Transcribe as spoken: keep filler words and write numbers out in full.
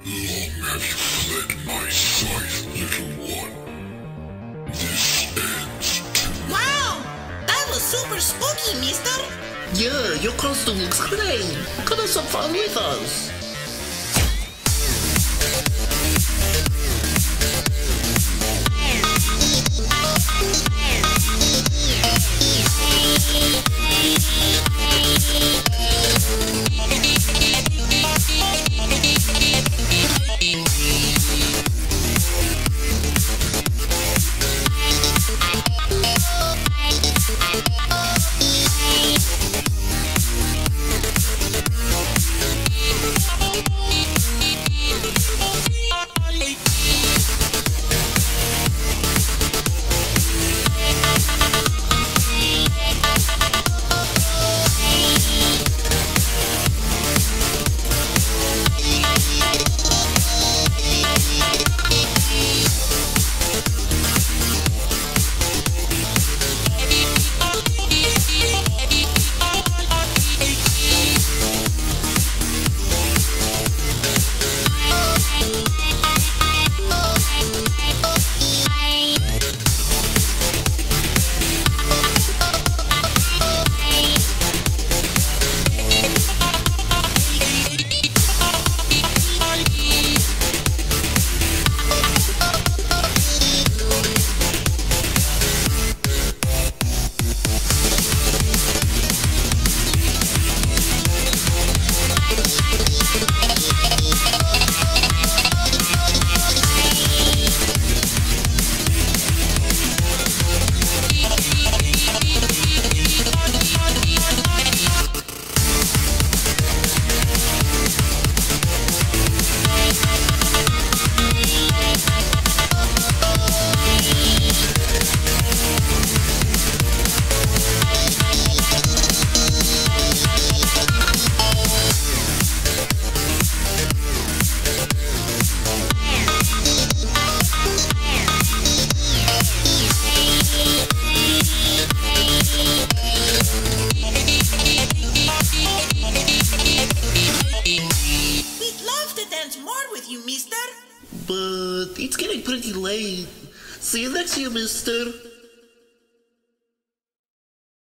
Long have you fled my sight, little one. This ends tonight. Wow! That was super spooky, mister! Yeah, your costume looks great. Come have some fun with us. But it's getting pretty late. See you next year, mister.